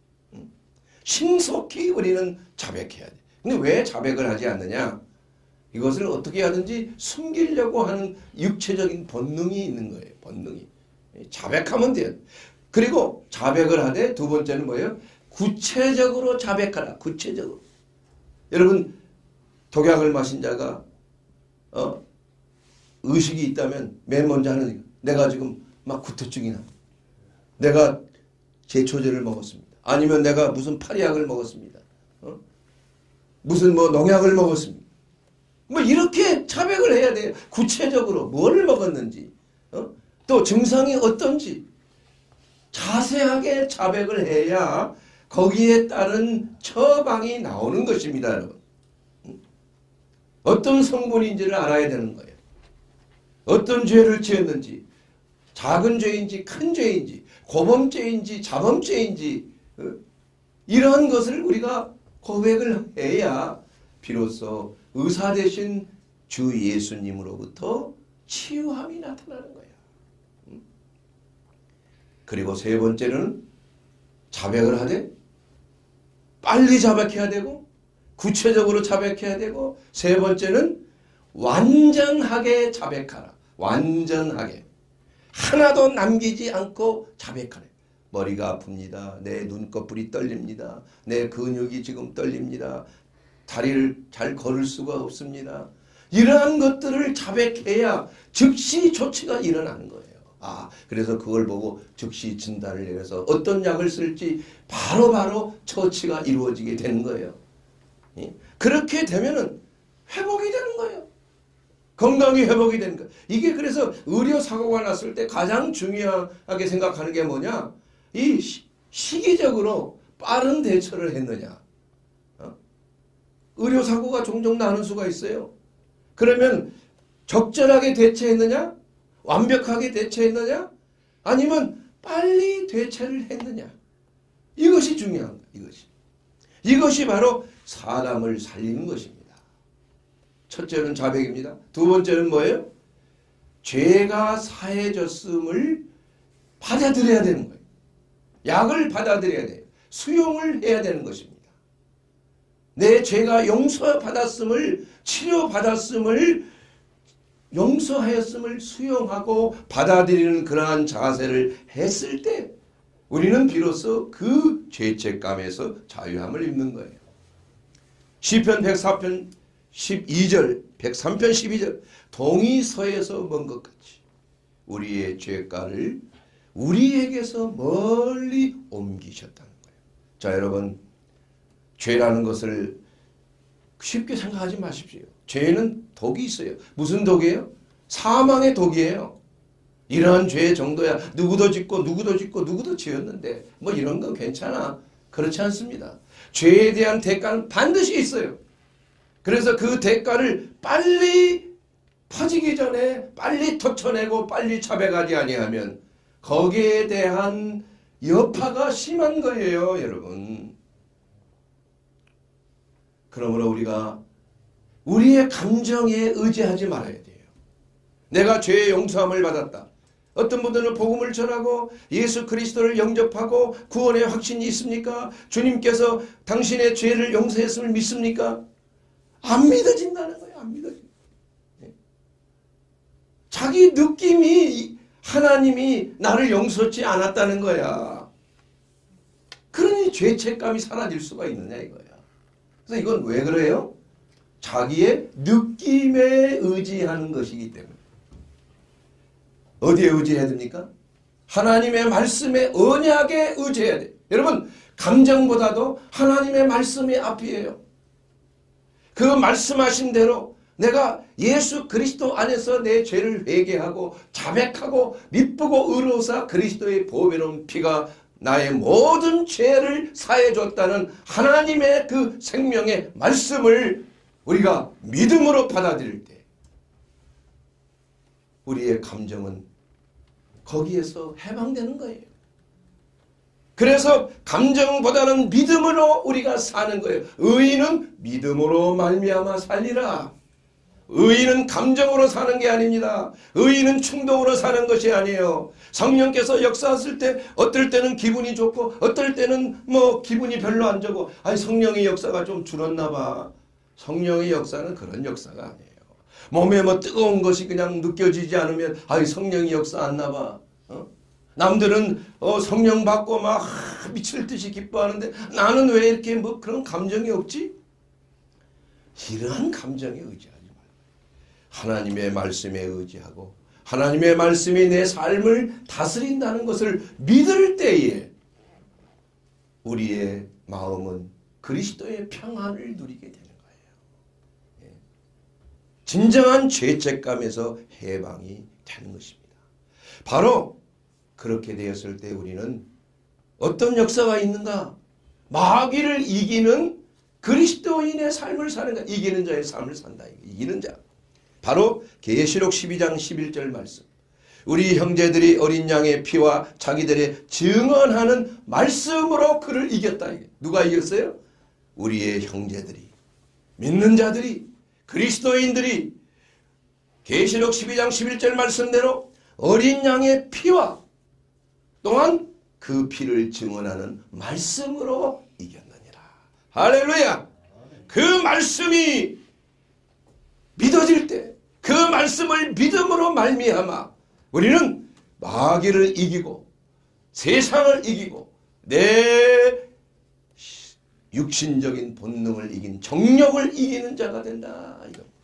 신속히 우리는 자백해야 돼. 근데 왜 자백을 하지 않느냐? 이것을 어떻게 하든지 숨기려고 하는 육체적인 본능이 있는 거예요. 본능이. 자백하면 돼요. 그리고 자백을 하되 두 번째는 뭐예요? 구체적으로 자백하라. 구체적으로. 여러분, 독약을 마신 자가 의식이 있다면 맨 먼저 하는 내가 지금 막 구토증이 나. 내가 제초제를 먹었습니다. 아니면 내가 무슨 파리약을 먹었습니다. 무슨 뭐 농약을 먹었습니다. 뭐 이렇게 자백을 해야 돼요. 구체적으로 뭘 먹었는지, 또 증상이 어떤지 자세하게 자백을 해야 거기에 따른 처방이 나오는 것입니다, 여러분. 어떤 성분인지를 알아야 되는 거예요. 어떤 죄를 지었는지, 작은 죄인지 큰 죄인지, 고범죄인지 자범죄인지, 이러한 것을 우리가 고백을 해야 비로소 의사 되신 주 예수님으로부터 치유함이 나타나는 거예요. 그리고 세 번째는 자백을 하되 빨리 자백해야 되고 구체적으로 자백해야 되고, 세 번째는 완전하게 자백하라. 완전하게. 하나도 남기지 않고 자백하래. 머리가 아픕니다. 내 눈꺼풀이 떨립니다. 내 근육이 지금 떨립니다. 다리를 잘 걸을 수가 없습니다. 이러한 것들을 자백해야 즉시 조치가 일어나는 거예요. 그래서 그걸 보고 즉시 진단을 내려서 어떤 약을 쓸지 바로바로 처치가 이루어지게 되는 거예요. 그렇게 되면은 회복이 되는 거예요. 건강이 회복이 되는 거예요. 이게 그래서 의료사고가 났을 때 가장 중요하게 생각하는 게 뭐냐? 이 시기적으로 빠른 대처를 했느냐. 의료사고가 종종 나는 수가 있어요. 그러면 적절하게 대처했느냐? 완벽하게 대처했느냐? 아니면 빨리 대처를 했느냐? 이것이 중요한 거예요. 이것이 바로 사람을 살리는 것입니다. 첫째는 자백입니다. 두 번째는 뭐예요? 죄가 사해졌음을 받아들여야 되는 거예요. 약을 받아들여야 돼요. 수용을 해야 되는 것입니다. 내 죄가 용서받았음을, 치료받았음을, 용서하였음을 수용하고 받아들이는 그러한 자세를 했을 때 우리는 비로소 그 죄책감에서 자유함을 입는 거예요. 시편 104편 12절, 103편 12절, 동이 서에서 먼 것 같이 우리의 죄가를 우리에게서 멀리 옮기셨다는 거예요. 자, 여러분, 죄라는 것을 쉽게 생각하지 마십시오. 죄는 독이 있어요. 무슨 독이에요? 사망의 독이에요. 이러한 죄의 정도야 누구도 짓고 누구도 짓고 누구도 지었는데 뭐 이런 건 괜찮아. 그렇지 않습니다. 죄에 대한 대가는 반드시 있어요. 그래서 그 대가를 빨리 퍼지기 전에 빨리 터쳐내고 빨리 자백하지 아니하면 거기에 대한 여파가 심한 거예요, 여러분. 그러므로 우리가 우리의 감정에 의지하지 말아야 돼요. 내가 죄의 용서함을 받았다. 어떤 분들은 복음을 전하고 예수 그리스도를 영접하고 구원의 확신이 있습니까? 주님께서 당신의 죄를 용서했음을 믿습니까? 안 믿어진다는 거예요. 안 믿어진다. 자기 느낌이 하나님이 나를 용서치 않았다는 거야. 그러니 죄책감이 사라질 수가 있느냐 이거야. 그래서 이건 왜 그래요? 자기의 느낌에 의지하는 것이기 때문에. 어디에 의지해야 됩니까? 하나님의 말씀에 언약에 의지해야 돼. 여러분, 감정보다도 하나님의 말씀이 앞이에요. 그 말씀하신 대로 내가 예수 그리스도 안에서 내 죄를 회개하고 자백하고 미쁘고 의로우사 그리스도의 보배로운 피가 나의 모든 죄를 사해 줬다는 하나님의 그 생명의 말씀을 우리가 믿음으로 받아들일 때 우리의 감정은 거기에서 해방되는 거예요. 그래서 감정보다는 믿음으로 우리가 사는 거예요. 의인은 믿음으로 말미암아 살리라. 의인은 감정으로 사는 게 아닙니다. 의인은 충동으로 사는 것이 아니에요. 성령께서 역사하실 때 어떨 때는 기분이 좋고 어떨 때는 뭐 기분이 별로 안 좋고 성령의 역사가 좀 줄었나 봐. 성령의 역사는 그런 역사가 아니에요. 몸에 뭐 뜨거운 것이 그냥 느껴지지 않으면 성령이 역사했나 봐. 남들은 성령 받고 막 미칠 듯이 기뻐하는데 나는 왜 이렇게 뭐 그런 감정이 없지? 이러한 감정에 의지하지 말고 하나님의 말씀에 의지하고 하나님의 말씀이 내 삶을 다스린다는 것을 믿을 때에 우리의 마음은 그리스도의 평안을 누리게 되는 거예요. 진정한 죄책감에서 해방이 되는 것입니다. 바로 그렇게 되었을 때 우리는 어떤 역사가 있는가? 마귀를 이기는 그리스도인의 삶을 사는 자, 이기는 자의 삶을 산다. 이기는 자. 바로 계시록 12장 11절 말씀. 우리 형제들이 어린 양의 피와 자기들의 증언하는 말씀으로 그를 이겼다. 누가 이겼어요? 우리의 형제들이, 믿는 자들이, 그리스도인들이 계시록 12장 11절 말씀대로 어린 양의 피와 또한 그 피를 증언하는 말씀으로 이겼느니라. 할렐루야! 그 말씀이 믿어질 때, 그 말씀을 믿음으로 말미암아 우리는 마귀를 이기고 세상을 이기고 내 육신적인 본능을 이긴 정욕을 이기는 자가 된다.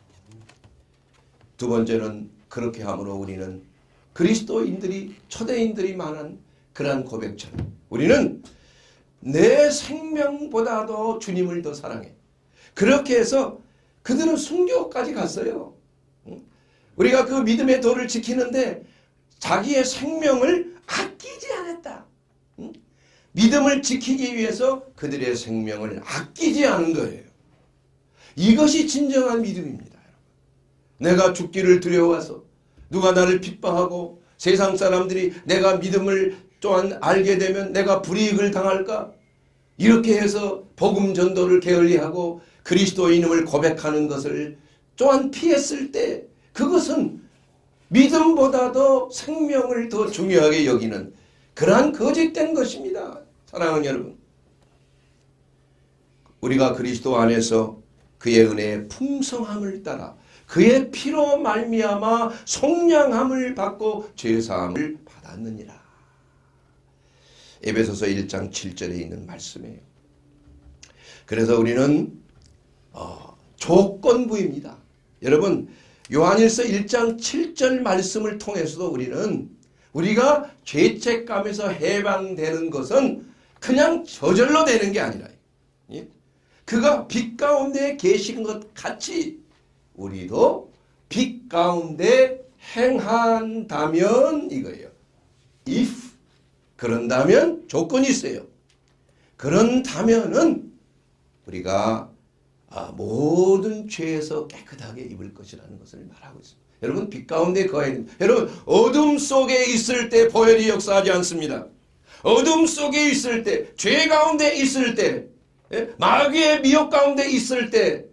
두 번째는 그렇게 함으로 우리는 그리스도인들이 초대인들이 많은 그러한 고백처럼 우리는 내 생명보다도 주님을 더 사랑해. 그렇게 해서 그들은 순교까지 갔어요. 우리가 그 믿음의 도를 지키는데 자기의 생명을 아끼지 않았다. 믿음을 지키기 위해서 그들의 생명을 아끼지 않은 거예요. 이것이 진정한 믿음입니다. 내가 죽기를 두려워서 누가 나를 핍박하고 세상 사람들이 내가 믿음을 또한 알게 되면 내가 불이익을 당할까? 이렇게 해서 복음 전도를 게을리하고 그리스도인임을 고백하는 것을 또한 피했을 때 그것은 믿음보다도 생명을 더 중요하게 여기는 그러한 거짓된 것입니다. 사랑하는 여러분, 우리가 그리스도 안에서 그의 은혜의 풍성함을 따라 그의 피로 말미암아 속량함을 받고 죄사함을 받았느니라. 에베소서 1장 7절에 있는 말씀이에요. 그래서 우리는 조건부입니다. 여러분, 요한일서 1장 7절 말씀을 통해서도 우리는 우리가 죄책감에서 해방되는 것은 그냥 저절로 되는 게 아니라 그가 빛 가운데 계신 것 같이 우리도 빛 가운데 행한다면 이거예요. if 그런다면 조건이 있어요. 그런다면은 우리가 모든 죄에서 깨끗하게 입을 것이라는 것을 말하고 있습니다. 여러분, 빛 가운데 거해야 됩니다. 여러분, 어둠 속에 있을 때 보혈이 역사하지 않습니다. 어둠 속에 있을 때, 죄 가운데 있을 때, 마귀의 미혹 가운데 있을 때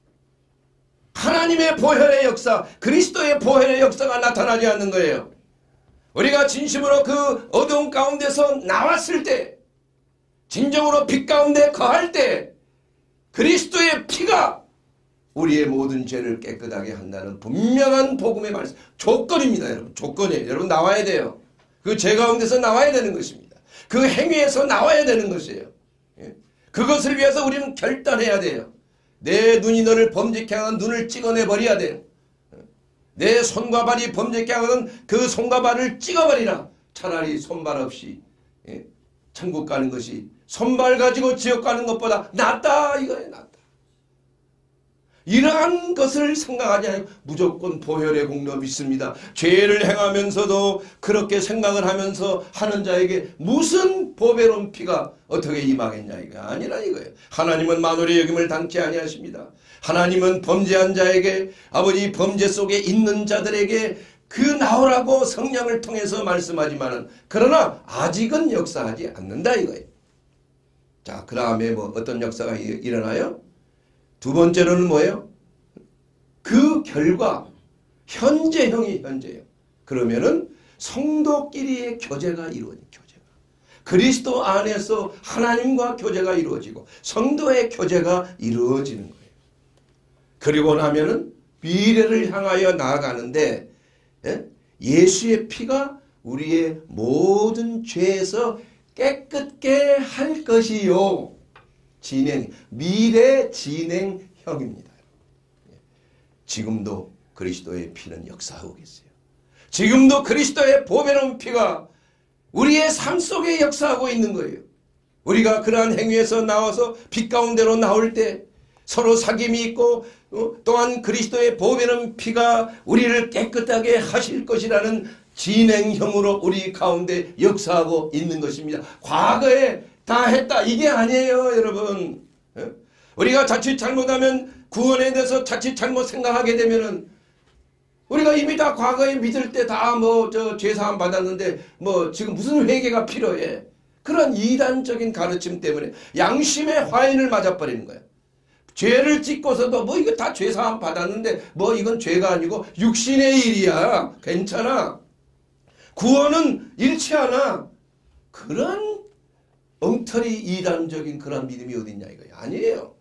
하나님의 보혈의 역사, 그리스도의 보혈의 역사가 나타나지 않는 거예요. 우리가 진심으로 그 어두운 가운데서 나왔을 때, 진정으로 빛 가운데 거할 때 그리스도의 피가 우리의 모든 죄를 깨끗하게 한다는 분명한 복음의 말씀. 조건입니다, 여러분. 조건이에요. 여러분, 나와야 돼요. 그 죄 가운데서 나와야 되는 것입니다. 그 행위에서 나와야 되는 것이에요. 그것을 위해서 우리는 결단해야 돼요. 내 눈이 너를 범죄케 하는 눈을 찍어내 버려야 돼요. 내 손과 발이 범죄케 하는 그 손과 발을 찍어버리라. 차라리 손발 없이 천국 가는 것이 손발 가지고 지옥 가는 것보다 낫다 이거예요. 낫다. 이러한 것을 생각하지 않고 무조건 보혈의 공로 믿습니다. 죄를 행하면서도 그렇게 생각을 하면서 하는 자에게 무슨 보배로운 피가 어떻게 임하겠냐 이거 아니라 이거예요. 하나님은 만월의 여김을 당치 아니하십니다. 하나님은 범죄한 자에게 아버지 범죄 속에 있는 자들에게 그 나오라고 성령을 통해서 말씀하지만은 그러나 아직은 역사하지 않는다 이거예요. 자, 그 다음에 뭐 어떤 역사가 일어나요? 두 번째로는 뭐예요? 그 결과 현재형이 현재형. 그러면은 성도끼리의 교제가 이루어진 교제가. 그리스도 안에서 하나님과 교제가 이루어지고 성도의 교제가 이루어지는 거예요. 그리고 나면은 미래를 향하여 나아가는데 예수의 피가 우리의 모든 죄에서 깨끗게 할 것이요. 미래 진행형입니다. 지금도 그리스도의 피는 역사하고 계세요. 지금도 그리스도의 보배로운 피가 우리의 삶 속에 역사하고 있는 거예요. 우리가 그러한 행위에서 나와서 빛 가운데로 나올 때 서로 사귐이 있고 또한 그리스도의 보배로운 피가 우리를 깨끗하게 하실 것이라는 진행형으로 우리 가운데 역사하고 있는 것입니다. 과거에 다 했다 이게 아니에요, 여러분. 우리가 자칫 잘못하면 구원에 대해서 자칫 잘못 생각하게 되면은 우리가 이미 다 과거에 믿을 때 다 죄사함 받았는데 지금 무슨 회개가 필요해. 그런 이단적인 가르침 때문에 양심의 화인을 맞아버리는 거야. 죄를 짓고서도 이거 다 죄사함 받았는데 이건 죄가 아니고 육신의 일이야. 괜찮아. 구원은 잃지 않아. 그런 엉터리 이단적인 그런 믿음이 어딨냐 이거야. 아니에요.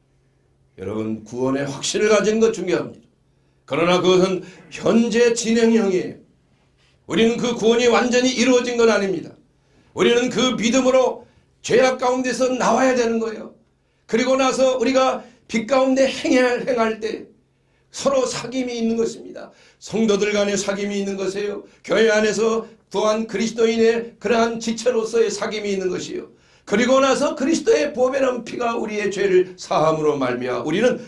여러분, 구원의 확신을 가지는 것 중요합니다. 그러나 그것은 현재 진행형이에요. 우리는 그 구원이 완전히 이루어진 건 아닙니다. 우리는 그 믿음으로 죄악 가운데서 나와야 되는 거예요. 그리고 나서 우리가 빛 가운데 행할 때 서로 사귐이 있는 것입니다. 성도들 간의 사귐이 있는 것이에요. 교회 안에서 또한 그리스도인의 그러한 지체로서의 사귐이 있는 것이요. 그리고 나서 그리스도의 보배로운 피가 우리의 죄를 사함으로 말미암아 우리는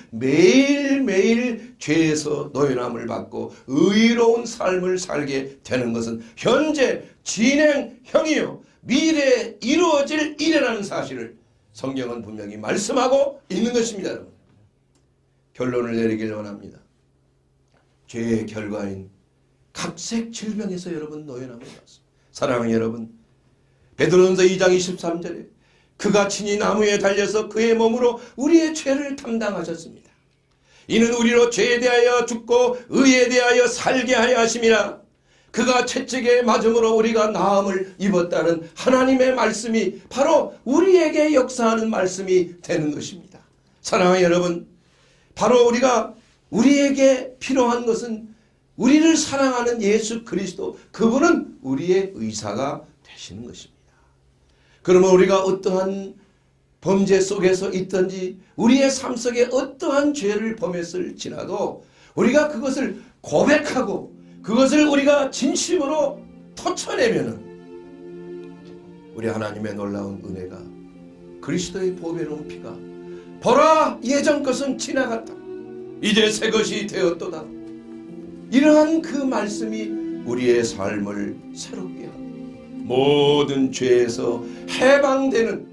매일매일 죄에서 노연함을 받고 의로운 삶을 살게 되는 것은 현재 진행형이요 미래에 이루어질 일이라는 사실을 성경은 분명히 말씀하고 있는 것입니다. 여러분, 결론을 내리길 원합니다. 죄의 결과인 각색 질병에서 여러분 노연함을 받습니다. 사랑하는 여러분, 베드로전서 2장 23절에 그가 친히 나무에 달려서 그의 몸으로 우리의 죄를 담당하셨습니다. 이는 우리로 죄에 대하여 죽고 의에 대하여 살게 하여 하심이라. 그가 채찍에 맞음으로 우리가 나음을 입었다는 하나님의 말씀이 바로 우리에게 역사하는 말씀이 되는 것입니다. 사랑하는 여러분, 바로 우리에게 필요한 것은 우리를 사랑하는 예수 그리스도, 그분은 우리의 의사가 되시는 것입니다. 그러면 우리가 어떠한 범죄 속에서 있든지 우리의 삶 속에 어떠한 죄를 범했을지라도 우리가 그것을 고백하고 그것을 우리가 진심으로 터쳐내면은 우리 하나님의 놀라운 은혜가 그리스도의 보배로운 피가 보라 예전 것은 지나갔다 이제 새 것이 되었도다. 이러한 그 말씀이 우리의 삶을 새롭게 하고 모든 죄에서 해방되는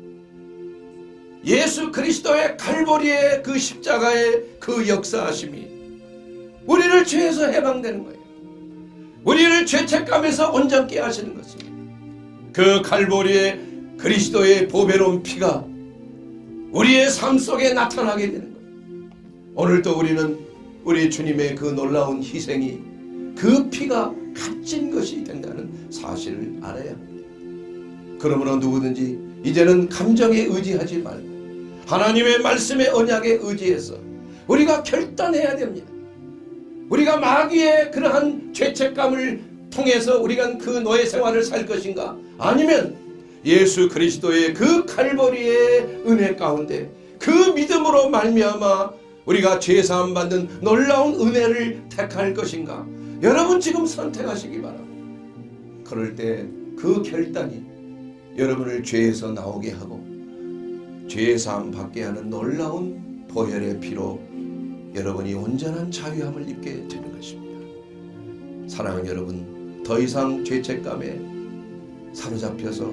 예수 그리스도의 갈보리의 그 십자가의 그 역사하심이 우리를 죄에서 해방되는 거예요. 우리를 죄책감에서 온전케 하시는 것입니다. 그 갈보리의 그리스도의 보배로운 피가 우리의 삶 속에 나타나게 되는 거예요. 오늘도 우리는 우리 주님의 그 놀라운 희생이 그 피가 값진 것이 된다는 사실을 알아야 합니다. 그러므로 누구든지 이제는 감정에 의지하지 말고 하나님의 말씀의 언약에 의지해서 우리가 결단해야 됩니다. 우리가 마귀의 그러한 죄책감을 통해서 우리가 그 노예 생활을 살 것인가, 아니면 예수 그리스도의 그 칼보리의 은혜 가운데 그 믿음으로 말미암아 우리가 죄사함 받는 놀라운 은혜를 택할 것인가, 여러분 지금 선택하시기 바랍니다. 그럴 때 그 결단이 여러분을 죄에서 나오게 하고 죄사함 받게 하는 놀라운 보혈의 피로 여러분이 온전한 자유함을 입게 되는 것입니다. 사랑하는 여러분, 더 이상 죄책감에 사로잡혀서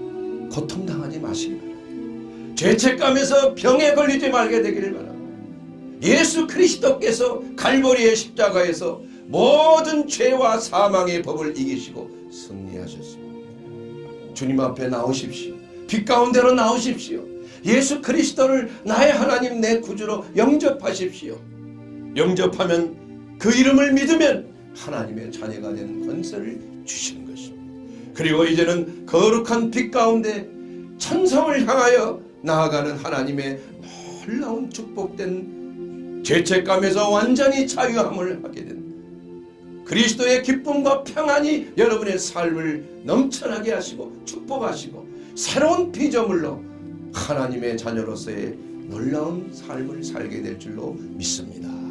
고통당하지 마시기 바랍니다. 죄책감에서 병에 걸리지 말게 되기를 바랍니다. 예수 그리스도께서 갈보리의 십자가에서 모든 죄와 사망의 법을 이기시고 승리하셨습니다. 주님 앞에 나오십시오. 빛 가운데로 나오십시오. 예수 그리스도를 나의 하나님 내 구주로 영접하십시오. 영접하면 그 이름을 믿으면 하나님의 자녀가 되는 권세를 주시는 것입니다. 그리고 이제는 거룩한 빛 가운데 천성을 향하여 나아가는 하나님의 놀라운 축복된 죄책감에서 완전히 자유함을 하게 된다. 그리스도의 기쁨과 평안이 여러분의 삶을 넘쳐나게 하시고 축복하시고 새로운 피조물로 하나님의 자녀로서의 놀라운 삶을 살게 될 줄로 믿습니다.